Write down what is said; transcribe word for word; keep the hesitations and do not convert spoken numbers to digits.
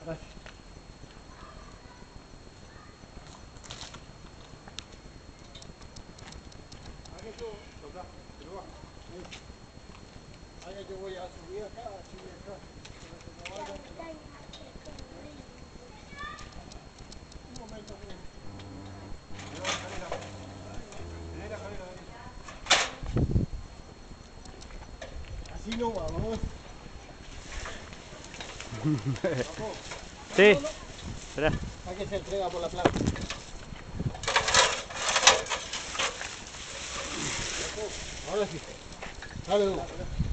Ahora yo voy a subir acá, subir acá. Para que no vaya. Un momento, así no vamos. Sí. Espera. Hay que se entrega por la planta. Ahora sí. Dale,